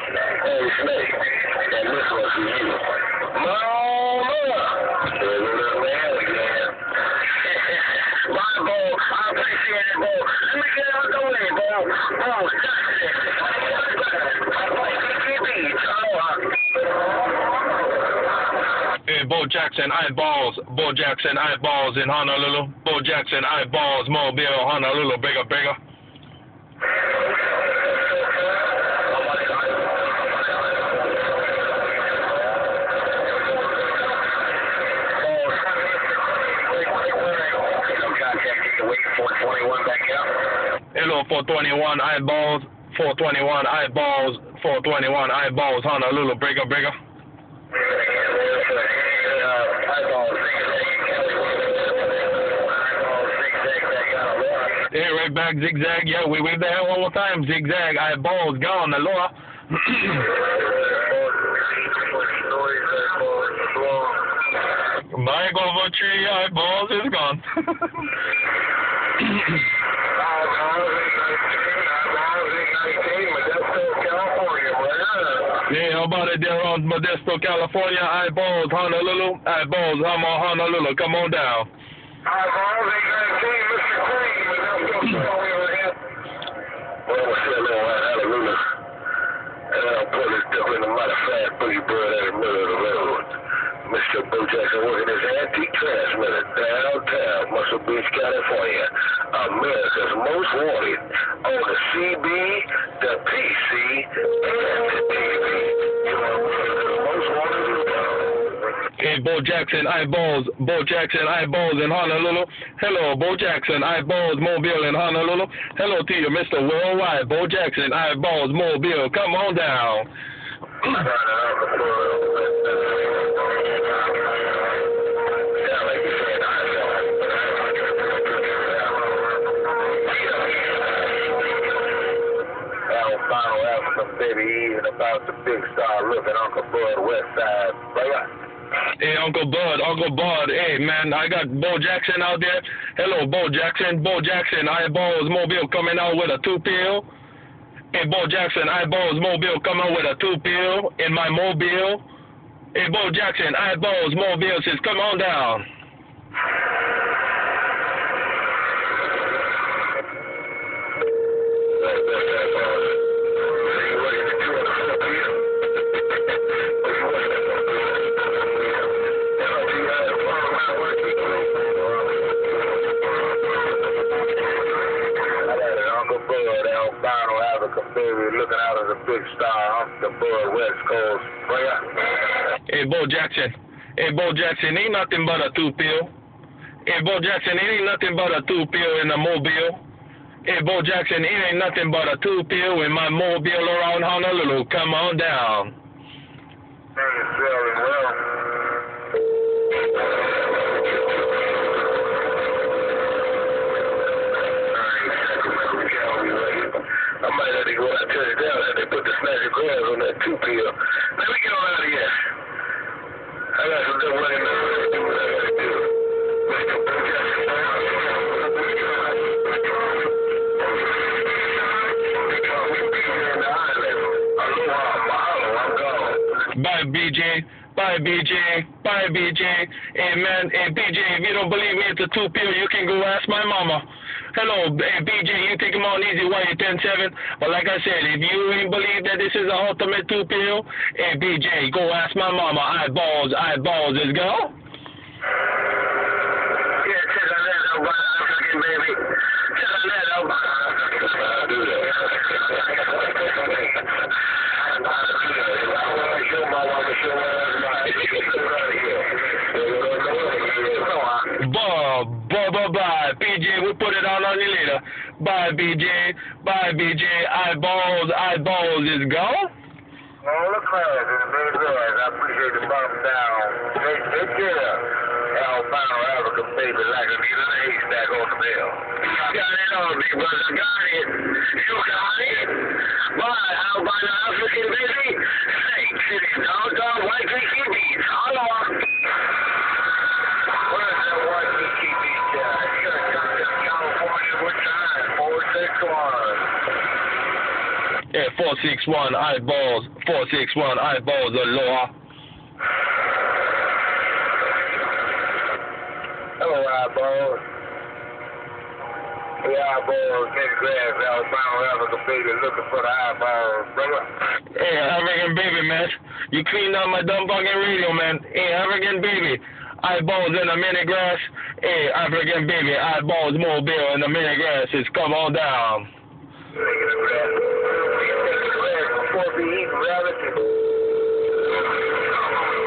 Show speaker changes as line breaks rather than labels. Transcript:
Hey, Snake, and this one's for you. Mama! There go that man again. My Bo, I appreciate it, Bo. Let me get out the way, Bo. Bo,
Hey, Bo Jackson, eyeballs. Bo Jackson, eyeballs in Honolulu. Bo Jackson, eyeballs, Mobile, Honolulu, bigger, bigger. Hello, 421 eyeballs, 421 eyeballs, 421 eyeballs, Honolulu, bigger, bigger. Hey, right back, zigzag. Yeah, we were there one more time. Zigzag, eyeballs, gone, aloha. Bye, over tree, eyeballs is gone. Yeah, how about it there on Modesto, California? Eyeballs, Honolulu. Eyeballs, Honolulu. Come on down.
Eyeballs, Mr. Queen, Modesto, well, we'll see a little white hallelujah. And I'll put this stuff in the mighty fat boogie bird in the middle of the road. Mr. Bo Jackson working his antique transmitter downtown, Muscle Beach, California. America's most wanted on the CB, the PC, and the TV. You are America's most wanted in town.
Hey, Bo Jackson, eyeballs. Bo Jackson, eyeballs in Honolulu. Hello, Bo Jackson, eyeballs, Mobile in Honolulu. Hello to you, Mr. Worldwide. Bo Jackson, eyeballs, Mobile. Come on down.
Baby, even about the big star looking Uncle Bud West Side.
Hey, Uncle Bud, hey, man, I got Bo Jackson out there. Hello, Bo Jackson, eyeballs, Mobile coming out with a 2-pill. Hey, Bo Jackson, eyeballs, Mobile coming out with a 2-pill in my mobile. Hey, Bo Jackson, eyeballs, Mobile says, come on down.
Baby, looking out as a big star off the Bud West Coast.
Hey, Bo Jackson, ain't nothing but a 2-pill. Hey, Bo Jackson, it ain't nothing but a 2-pill in the mobile. Hey, Bo Jackson, it ain't nothing but a 2-pill in my mobile around Honolulu. Come on down.
Very well. I might have to go out and turn it down and they put the snatch of grabs on that 2-pill. Let me get on out of here. I got some good money now. I do what I gotta do. Mr. Bo Jackson.
Bye, BJ. Bye, BJ. Hey, man, hey, BJ, if you don't believe me, it's a 2-pill. You can go ask my mama. Hello, hey, BJ, you take him on easy while you're 10-7. But like I said, if you ain't believe that this is an ultimate 2-pill, hey, BJ, go ask my mama. Eyeballs, is go.
Yeah, check on that, African baby. Check on that, I'll do that.
Bye. PJ, we'll put it on you later. Bye, BJ. Eyeballs is gone.
All the class is very good. I appreciate the bottom down. Take care. Albino African baby like a needle in a haystack on the bill. Got it on, big brother. Got it. You got it. Bye, Albino African baby. Snake City, downtown White Kiki Beach. Hello. Where's that White Kiki Beach at? You gotta come to California. What time? 461.
Yeah, 461 eyeballs. 461 eyeballs, aloha.
Hello, eyeballs. The eyeballs, nigga grass, Alabama, Africa, baby, looking for the eyeballs, brother.
Hey, African baby, man. You cleaned up my dumb fucking radio, man. Hey, African baby. Eyeballs in the mini grass. Hey, African baby. Eyeballs mobile in the mini grasses. Come on down.
Nigga, the grass. You take the grass before we eat rabbits.